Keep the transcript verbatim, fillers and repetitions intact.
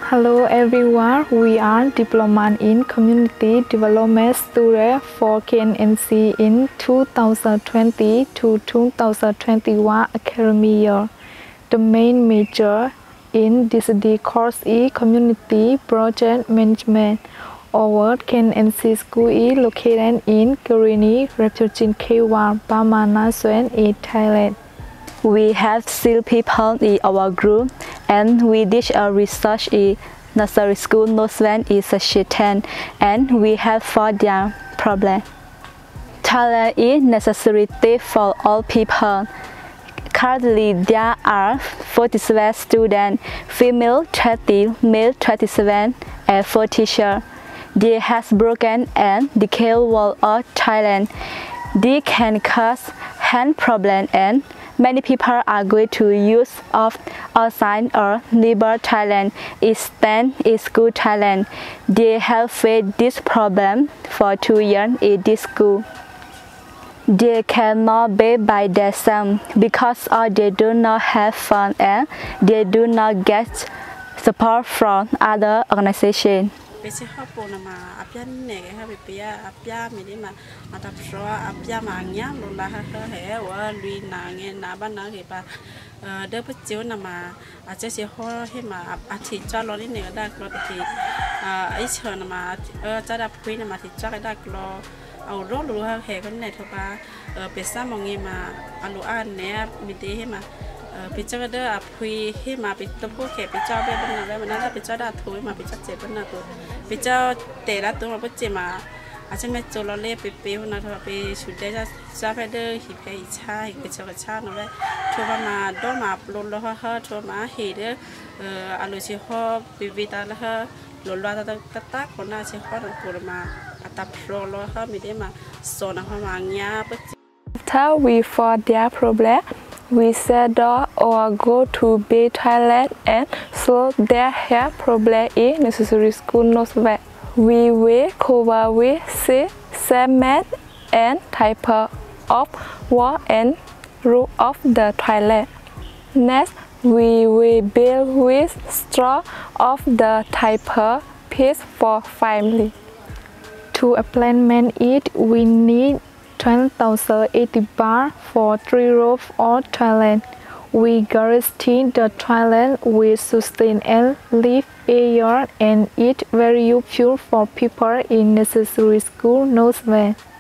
Hello everyone, we are Diploma in Community Development student for K N N C in two thousand twenty to two thousand twenty-one academic year. The main major in this course is Community Project Management. Our K N N C school is located in Karenni, Refugee K one, Nursery in Thailand. We have still people in our group, and we did a research in nursery school nursery in Sacheten, and we have four young problems. Talent is necessary for all people. Currently, there are forty-seven students, female thirty, male twenty-seven, and four teachers. They have broken and decayed wall of Thailand. They can cause hand problems, and many people are going to use of outside or neighbor Thailand instead in school Thailand. They have faced this problem for two years in this school. They cannot be by themselves because or they do not have fun and they do not get support from other organizations. Besi hapo na ma apia nege ha bepia apia mili ma atapso apia mangnya lola ha he wa lui na nge na ba na he ba de pchiu na ma ache se ho he ma athi cha lo ni ne da klo ti ai chhe na ma cha da phui na ma thi cha da klo au ro lu ha he ko ne tho ba pesa mongi ma alu an ne mi te he ma picture ada apui he ma picture po ke picture be ban na ba na picture da thui ma picture che ban na tu picture te la tu ma pe ma a che me cho lo le pe pe na tho pe su de ja sa pe de hi pe cha hi pe cha cha no le tho ba ma do ma lo lo ha ha tho ma he de a lo chi ho pe vi ta la ha lo lo ta ta ta ko na che ho na ko ma ata pro lo ha mi de ma so na ha ma nya pe. After we for their problem, we settle or go to Bay Thailand and solve their hair problem in necessary school nursery. We will cover with six segments and type of wall and roof of the toilet. Next, we will build with straw of the type piece for family. To implement it, we need ten thousand eighty baht for three rows of toilet. We guarantee the toilet will sustain and live air and it very useful for people in necessary school nursery.